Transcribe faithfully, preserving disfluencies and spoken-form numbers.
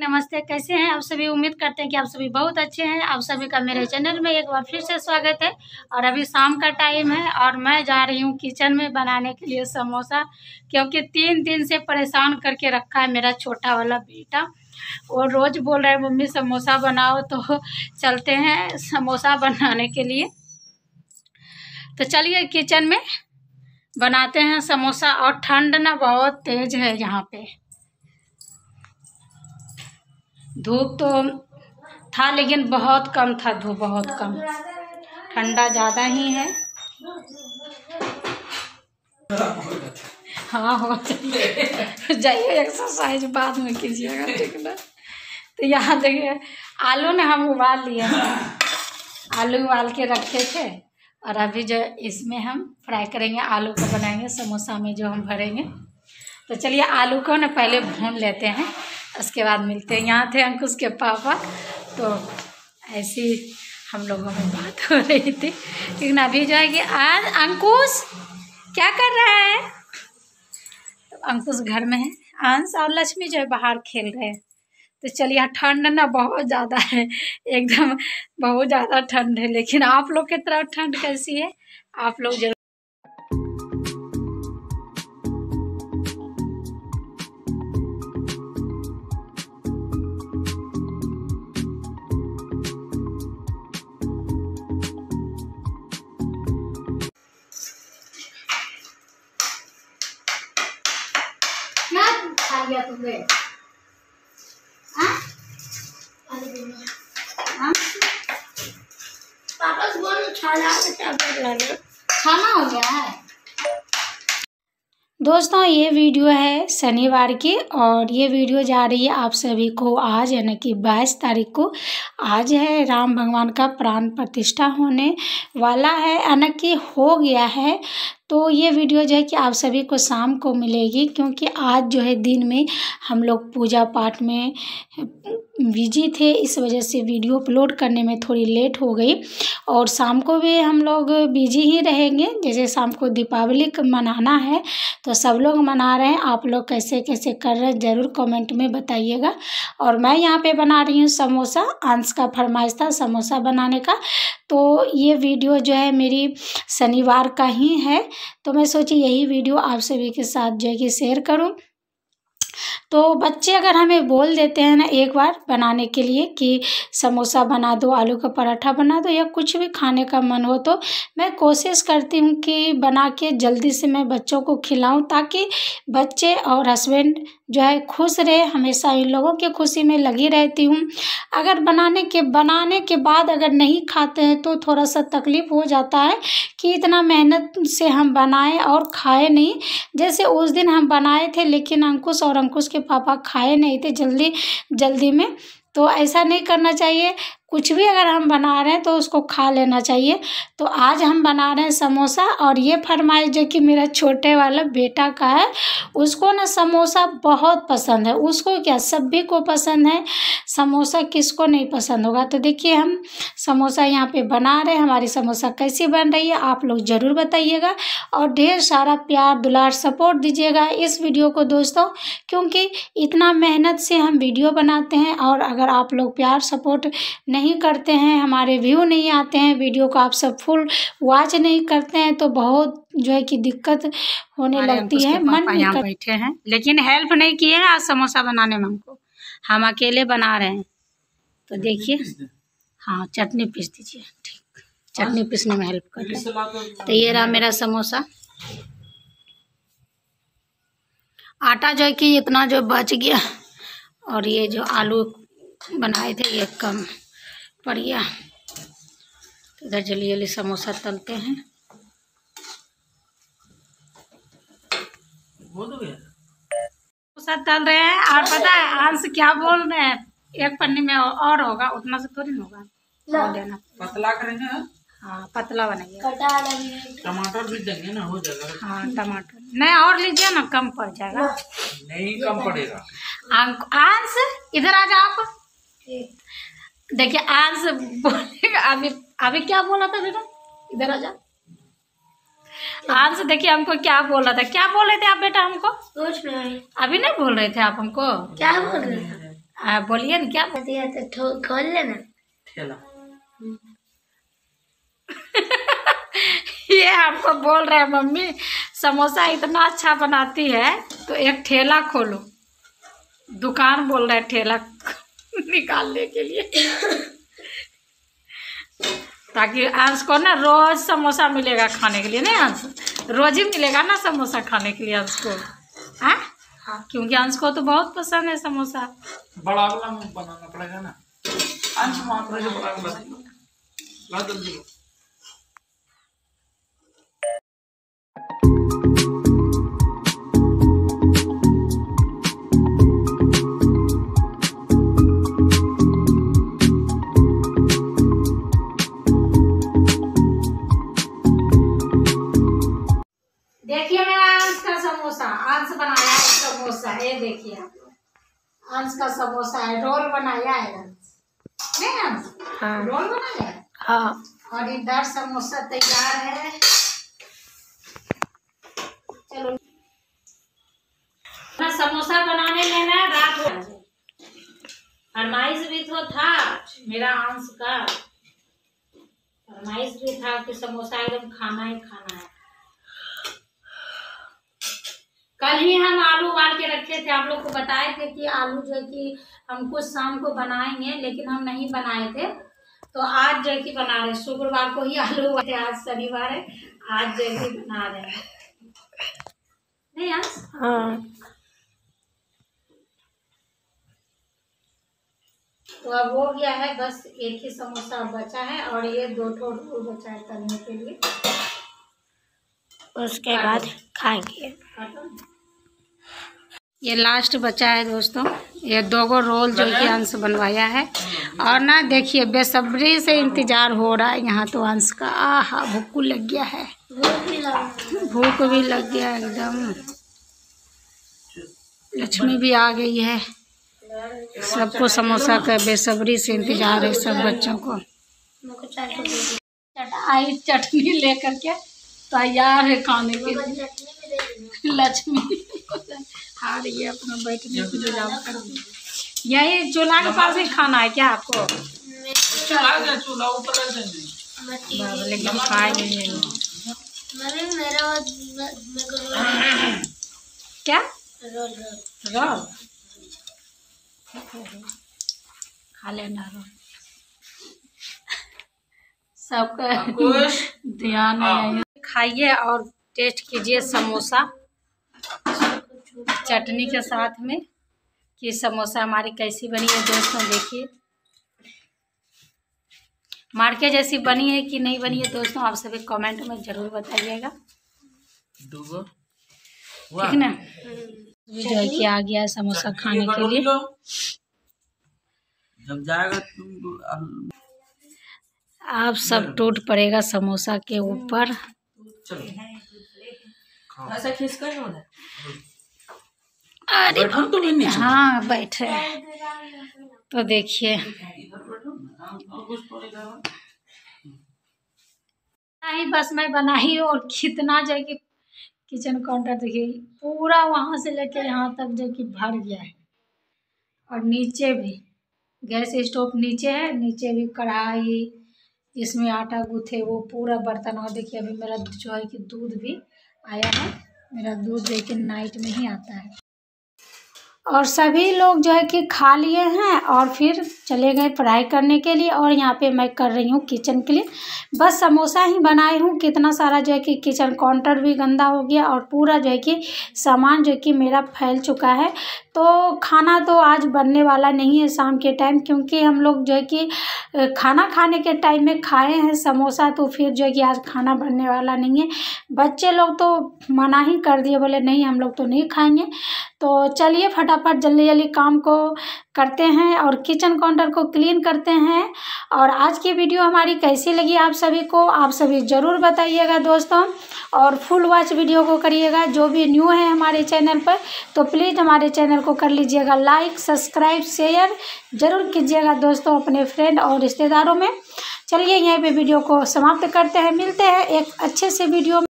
नमस्ते। कैसे हैं आप सभी? उम्मीद करते हैं कि आप सभी बहुत अच्छे हैं। आप सभी का मेरे चैनल में एक बार फिर से स्वागत है। और अभी शाम का टाइम है और मैं जा रही हूँ किचन में बनाने के लिए समोसा, क्योंकि तीन दिन से परेशान करके रखा है मेरा छोटा वाला बेटा। वो रोज़ बोल रहा है मम्मी समोसा बनाओ, तो चलते हैं समोसा बनाने के लिए। तो चलिए किचन में बनाते हैं समोसा। और ठंड ना बहुत तेज है यहाँ पे, धूप तो था लेकिन बहुत कम था, धूप बहुत कम, ठंडा ज़्यादा ही है। हाँ हो जाइए जाइए एक्सरसाइज बाद में कीजिएगा, ठीक ना। तो यहाँ देखिए आलू ने हम उबाल लिए हैं, आलू उबाल के रखे थे और अभी जो इसमें हम फ्राई करेंगे, आलू को बनाएंगे समोसा में जो हम भरेंगे। तो चलिए आलू को ना पहले भून लेते हैं, उसके बाद मिलते हैं। यहाँ थे अंकुश के पापा, तो ऐसी हम लोगों में बात हो रही थी। लेकिन अभी जो है कि आज अंकुश क्या कर रहा है, तो अंकुश घर में है, अंश और लक्ष्मी जो है बाहर खेल रहे हैं। तो चलिए ठंड ना बहुत ज़्यादा है, एकदम बहुत ज़्यादा ठंड है। लेकिन आप लोग की तरफ ठंड कैसी है आप लोग जरूर। खा लिया तुमने? पापा से बोलो खाना हो गया है। दोस्तों ये वीडियो है शनिवार की, और ये वीडियो जा रही है आप सभी को आज, यानी कि बाईस तारीख को। आज है राम भगवान का प्राण प्रतिष्ठा होने वाला है, यानी कि हो गया है। तो ये वीडियो जो है कि आप सभी को शाम को मिलेगी, क्योंकि आज जो है दिन में हम लोग पूजा पाठ में बिजी थे, इस वजह से वीडियो अपलोड करने में थोड़ी लेट हो गई। और शाम को भी हम लोग बिजी ही रहेंगे। जैसे शाम को दीपावली मनाना है, तो सब लोग मना रहे हैं, आप लोग कैसे कैसे कर रहे हैं ज़रूर कमेंट में बताइएगा। और मैं यहाँ पे बना रही हूँ समोसा, अंश का फरमाइश था समोसा बनाने का। तो ये वीडियो जो है मेरी शनिवार का ही है, तो मैं सोची यही वीडियो आप सभी के साथ जो है कि शेयर करूं। तो बच्चे अगर हमें बोल देते हैं ना एक बार बनाने के लिए कि समोसा बना दो, आलू का पराठा बना दो, या कुछ भी खाने का मन हो, तो मैं कोशिश करती हूँ कि बना के जल्दी से मैं बच्चों को खिलाऊं, ताकि बच्चे और हस्बैंड जो है खुश रहे। हमेशा इन लोगों की खुशी में लगी रहती हूँ। अगर बनाने के बनाने के बाद अगर नहीं खाते हैं तो थोड़ा सा तकलीफ़ हो जाता है कि इतना मेहनत से हम बनाए और खाए नहीं। जैसे उस दिन हम बनाए थे, लेकिन अंकुश और अंकुश के पापा खाए नहीं थे जल्दी जल्दी में। तो ऐसा नहीं करना चाहिए, कुछ भी अगर हम बना रहे हैं तो उसको खा लेना चाहिए। तो आज हम बना रहे हैं समोसा, और ये फरमाइश जो कि मेरा छोटे वाला बेटा का है, उसको ना समोसा बहुत पसंद है। उसको क्या, सभी को पसंद है समोसा, किसको नहीं पसंद होगा। तो देखिए हम समोसा यहाँ पे बना रहे हैं। हमारी समोसा कैसी बन रही है आप लोग ज़रूर बताइएगा, और ढेर सारा प्यार दुलार सपोर्ट दीजिएगा इस वीडियो को दोस्तों, क्योंकि इतना मेहनत से हम वीडियो बनाते हैं, और अगर आप लोग प्यार सपोर्ट नहीं करते हैं, हमारे व्यू नहीं आते हैं, वीडियो को आप सब फुल वॉच नहीं करते हैं, तो बहुत जो है कि दिक्कत होने लगती है। मन नहीं कर... बैठे हैं, लेकिन हेल्प नहीं किए हैं आज समोसा बनाने में हमको, हम अकेले बना रहे हैं। तो देखिए, हाँ चटनी पीस दीजिए, ठीक, चटनी पीसने में हेल्प कर रहे हैं। तो ये रहा मेरा समोसा। आटा जो है कि इतना जो बच गया, और ये जो आलू बनाए थे ये कम पड़ गया। तो इधर जल्दी जल्दी समोसा तलते हैं। समोसा तल रहे हैं, और पता है अंश क्या बोल रहे हैं, एक पन्नी में और होगा, उतना से थोड़ी ना होगा, और देना पतला करेंगे। हाँ पतला बनाइए, टमाटर भी देंगे ना, हो जाएगा। हाँ टमाटर नहीं, और लीजिए ना, कम पड़ जाएगा। नहीं कम पड़ेगा। अंश इधर आ जाओ आप। देखिए अंश बोलेगा, अभी अभी क्या बोला था बेटा, इधर आ जा। अंश देखिए हमको क्या बोल रहा था, क्या बोल रहे थे आप बेटा हमको? कुछ नहीं। अभी नहीं बोल रहे थे आप हमको? क्या बोल रहे थे? आ, बोलिए ना क्या तो खोल लेना ठेला। ये आपको बोल रहे हैं मम्मी समोसा इतना अच्छा बनाती है तो एक ठेला खोलो, दुकान बोल रहे हैं ठेला निकालने के लिए ताकि अंश को ना रोज समोसा मिलेगा खाने के लिए। नहीं अंश, रोज ही मिलेगा ना समोसा खाने के लिए अंश को। हाँ हाँ, क्योंकि अंश को तो बहुत पसंद है समोसा। बड़ा वाला बनाना पड़ेगा ना अंश, वहाँ पर जो बड़ा वाला ला जल्दी। देखिए मेरा अंश का समोसा, अंश बनाया है समोसा। ये देखिए अंश का समोसा है, रोल बनाया है अंश। नहीं अंश, हाँ रोल बनाया है। हाँ। और इधर समोसा तैयार है। चलो ना समोसा बनाने में ना रात हो फरमाइश भी तो था मेरा अंश का, फरमाइश भी था कि समोसा एकदम खाना ही खाना है। कल ही हम आलू उबाल के रखे थे, आप लोग को बताए थे कि आलू जो है कि हम कुछ शाम को बनाएंगे, लेकिन हम नहीं बनाए थे। तो आज जो है कि बना रहे, शुक्रवार को ही आलू उबाले थे, आज शनिवार है, आज जो है कि बना रहे हैं। नहीं आज हाँ। तो अब हो गया है, बस एक ही समोसा बचा है और ये दो ठो बचा है तलने के लिए, उसके बाद खाएंगे। ये लास्ट बचा है दोस्तों, ये दो गो रोल जो कि अंश बनवाया है। और ना देखिए बेसब्री से इंतजार हो रहा है यहाँ तो अंश का। आहा भूख लग गया है, भूख भी लग गया एकदम। लक्ष्मी भी आ गई है, सबको समोसा का बेसब्री से इंतजार है, सब बच्चों को। आई चटनी लेकर के तैयार है खाने के लिए। लक्ष्मी आ रही है अपना बैठने के लिए जाम करके। यही चूल्हा के पास ही खाना है क्या आपको? चूल्हा चूल्हा ऊपर लेकिन खाएंगे क्या रोल रोल खा लेना रोल। सबका ध्यान है, खाइए और टेस्ट कीजिए समोसा चटनी के साथ में कि समोसा हमारी कैसी बनी है दोस्तों। देखिए मार्केट जैसी बनी है कि नहीं बनी है दोस्तों, आप सभी कमेंट में जरूर बताइएगा, ठीक ना। जो है कि आ गया है समोसा खाने के लिए। जब जाएगा तुम आप सब टूट पड़ेगा समोसा के ऊपर। ऐसा खींचकर होना। अरे हाँ बैठे। तो देखिए नहीं बस मैं बना ही और कितना जो है कि किचन काउंटर देखिए पूरा वहाँ से लेके यहाँ तक जो कि भर गया है। और नीचे भी गैस स्टोव नीचे है, नीचे भी कढ़ाई जिसमें आटा गूथे वो पूरा बर्तन। और देखिए अभी मेरा जो है कि दूध भी आया है, मेरा दूध देखिए नाइट में ही आता है। और सभी लोग जो है कि खा लिए हैं और फिर चले गए पढ़ाई करने के लिए। और यहाँ पे मैं कर रही हूँ किचन के लिए, बस समोसा ही बनाई हूँ। कितना सारा जो है कि किचन काउंटर भी गंदा हो गया और पूरा जो है कि सामान जो है कि मेरा फैल चुका है। तो खाना तो आज बनने वाला नहीं है शाम के टाइम, क्योंकि हम लोग जो है कि खाना खाने के टाइम में खाए हैं समोसा, तो फिर जो है कि आज खाना बनने वाला नहीं है। बच्चे लोग तो मना ही कर दिए, बोले नहीं हम लोग तो नहीं खाएंगे। तो चलिए फटाफट जल्दी जल्दी काम को करते हैं और किचन काउंटर को क्लीन करते हैं। और आज की वीडियो हमारी कैसी लगी आप सभी को, आप सभी ज़रूर बताइएगा दोस्तों। और फुल वॉच वीडियो को करिएगा। जो भी न्यू है हमारे चैनल पर तो प्लीज़ हमारे चैनल को कर लीजिएगा लाइक, सब्सक्राइब, शेयर ज़रूर कीजिएगा दोस्तों अपने फ्रेंड और रिश्तेदारों में। चलिए यहीं पे वीडियो को समाप्त करते हैं, मिलते हैं एक अच्छे से वीडियो में।